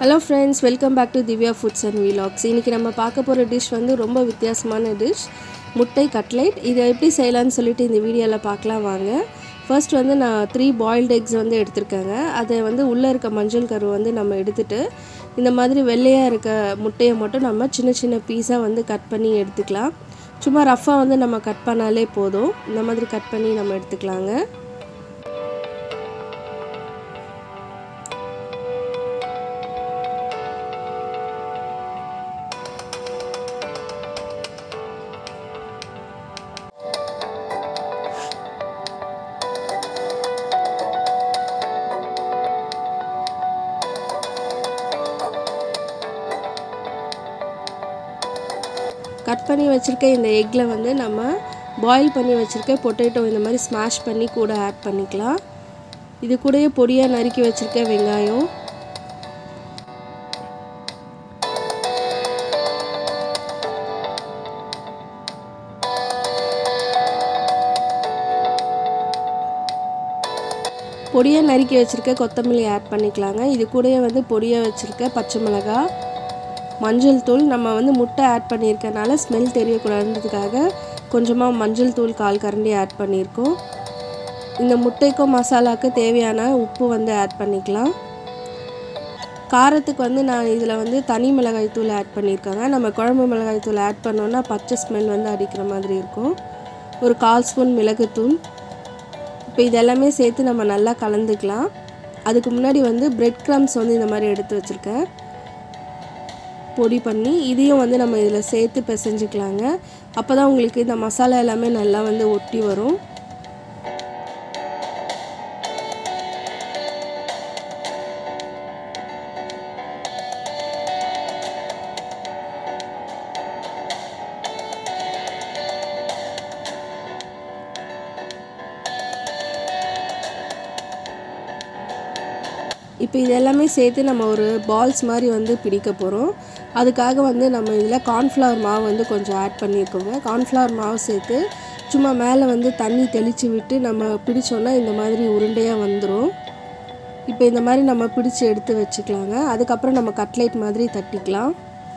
Hello friends, welcome back to Divya Foods and Vlogs. இன்னைக்கு நம்ம பார்க்க போற டிஷ் வந்து ரொம்ப வித்தியாசமான டிஷ், முட்டை கட்லெட். இதை எப்படி செய்யலாம்னு சொல்லிட்டு இந்த வீடியோல பார்க்கலாம் வாங்க. ஃபர்ஸ்ட் வந்து நான் 3 பாயில்ட் எக்ஸ் வந்து எடுத்துர்க்கேங்க. அதை வந்து உள்ள இருக்க மஞ்சள் கரு வந்து நம்ம எடுத்துட்டு இந்த மாதிரி வெள்ளையா இருக்க முட்டையை மட்டும் நம்ம சின்ன சின்ன பீஸா வந்து கட் பண்ணி எடுத்துக்கலாம். சும்மா ரஃப்பா வந்து நம்ம கட் பண்ணாலே போதும். இந்த மாதிரி கட் பண்ணி நம்ம எடுத்துக்கலாங்க. கட் பண்ணி வச்சிருக்க இந்த எக்ல வந்து நம்ம பாயில் பண்ணி வச்சிருக்க பொட்டேட்டோ இந்த மாதிரி ஸ்மாஷ் பண்ணி கூட ஆட் பண்ணிக்கலாம். இது கூடயே பொடியா நறுக்கி வச்சிருக்க வெங்காயம், பொடியா நறுக்கி வச்சிருக்க கொத்தமல்லி ஆட் பண்ணிக்கலாங்க. இது கூடயே வந்து பொடியா வச்சிருக்க பச்சை மிளகாய், மஞ்சள் தூள். நம்ம வந்து முட்டை ஆட் பண்ணியிருக்கனால ஸ்மெல் தெரியக்கூடாதுன்றதுக்காக கொஞ்சமாக மஞ்சள் தூள் 1/4 கரண்டி ஆட் பண்ணியிருக்கோம். இந்த முட்டைக்கும் மசாலாவுக்கு தேவையான உப்பு வந்து ஆட் பண்ணிக்கலாம். காரத்துக்கு வந்து நான் இதில் வந்து தனி மிளகாய் தூள் ஆட் பண்ணியிருக்கேங்க. நம்ம குழம்பு மிளகாய் தூள் ஆட் பண்ணோன்னா பச்சை ஸ்மெல் வந்து அடிக்கிற மாதிரி இருக்கும். ஒரு 1/4 ஸ்பூன் மிளகுத்தூள். இப்போ இதெல்லாமே சேர்த்து நம்ம நல்லா கலந்துக்கலாம். அதுக்கு முன்னாடி வந்து பிரெட் க்ரம்ஸ் வந்து இந்த மாதிரி எடுத்து வச்சுருக்கேன் பொடி பண்ணி. இதையும் வந்து நம்ம இதில் சேர்த்து பிசைஞ்சிக்கலாங்க. அப்போ தான் உங்களுக்கு இந்த மசாலா எல்லாமே நல்லா வந்து ஒட்டி வரும். இப்போ இதெல்லாமே சேர்த்து நம்ம ஒரு பால்ஸ் மாதிரி வந்து பிடிக்க போகிறோம். அதுக்காக வந்து நம்ம இதில் கார்ன்ஃப்ளவர் மாவு வந்து கொஞ்சம் ஆட் பண்ணியிருக்கோங்க. கார்ன்ஃப்ளவர் மாவு சேர்த்து சும்மா மேலே வந்து தண்ணி தெளித்து விட்டு நம்ம பிடிச்சோன்னா இந்த மாதிரி உருண்டையாக வந்துடும். இப்போ இந்த மாதிரி நம்ம பிடிச்சி எடுத்து வச்சுக்கலாங்க. அதுக்கப்புறம் நம்ம கட்லெட் மாதிரி தட்டிக்கலாம்.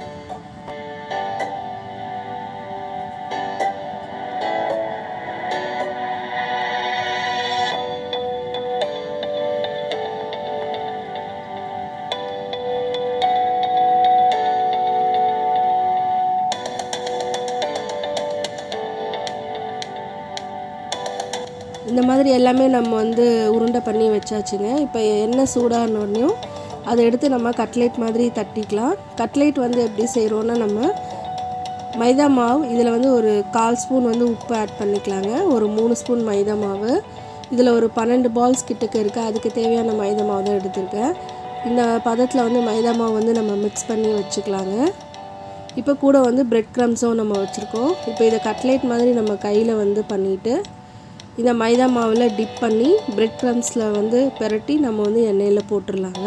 இந்த மாதிரி எல்லாமே நம்ம வந்து உருண்டை பண்ணி வச்சாச்சுங்க. இப்போ எண்ணெய் சூடானோடனையும் அதை எடுத்து நம்ம கட்லெட் மாதிரி தட்டிக்கலாம். கட்லெட் வந்து எப்படி செய்கிறோன்னா, நம்ம மைதா மாவு இதில் வந்து ஒரு 1/4 ஸ்பூன் வந்து உப்பு ஆட் பண்ணிக்கலாங்க. ஒரு 3 ஸ்பூன் மைதா மாவு. இதில் ஒரு 12 பால்ஸ் கிட்டக்க இருக்குது. அதுக்கு தேவையான மைதா மாவு தான் எடுத்திருக்கேன். இந்த பதத்தில் வந்து மைதா மாவு வந்து நம்ம மிக்ஸ் பண்ணி வச்சுக்கலாங்க. இப்போ கூட வந்து பிரெட் க்ரம்ஸும் நம்ம வச்சுருக்கோம். இப்போ இதை கட்லெட் மாதிரி நம்ம கையில் வந்து பண்ணிவிட்டு இந்த மைதா மாவில் டிப் பண்ணி பிரெட் க்ரம்ஸில் வந்து பெரட்டி நம்ம வந்து எண்ணெயில் போட்டுடலாங்க.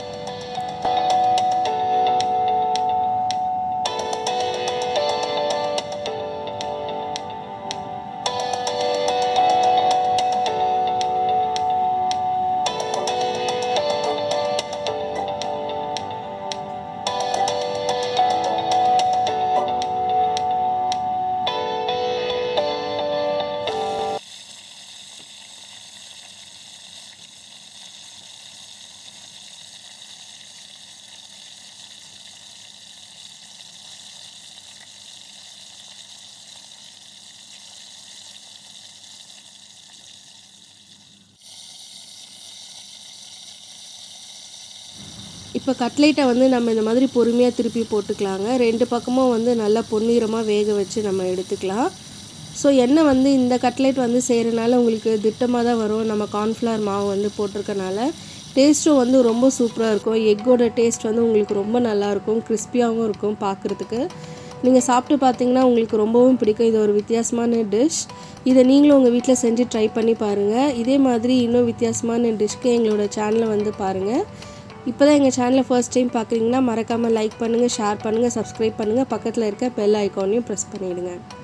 இப்போ கட்லெட்டை வந்து நம்ம இந்த மாதிரி பொறுமையாக திருப்பி போட்டுக்கலாங்க. 2 பக்கமும் வந்து நல்லா பொன்னிறமாக வேக வச்சு நம்ம எடுத்துக்கலாம். ஸோ எண்ணெய் வந்து இந்த கட்லெட் வந்து செய்கிறனால உங்களுக்கு திட்டமாக தான் வரும். நம்ம கார்ன்ஃப்ளவர் மாவு வந்து போட்டிருக்கனால டேஸ்ட்டும் வந்து ரொம்ப சூப்பராக இருக்கும். எக்கோட டேஸ்ட் வந்து உங்களுக்கு ரொம்ப நல்லாயிருக்கும். கிறிஸ்பியாகவும் இருக்கும் பார்க்குறதுக்கு. நீங்கள் சாப்பிட்டு பார்த்தீங்கன்னா உங்களுக்கு ரொம்பவும் பிடிக்கும். இது ஒரு வித்தியாசமான டிஷ். இதை நீங்களும் உங்கள் வீட்டில் செஞ்சு ட்ரை பண்ணி பாருங்கள். இதே மாதிரி இன்னும் வித்தியாசமான டிஷ்க்கு எங்களோட சேனலை வந்து பாருங்கள். இப்போ தான் எங்கள் சேனலை ஃபர்ஸ்ட் டைம் பார்க்குறீங்கன்னா மறக்காமல் லைக் பண்ணுங்கள், ஷேர் பண்ணுங்கள், சப்ஸ்கிரைப் பண்ணுங்கள். பக்கத்தில் இருக்க பெல் ஐக்கானையும் ப்ரெஸ் பண்ணிவிடுங்க.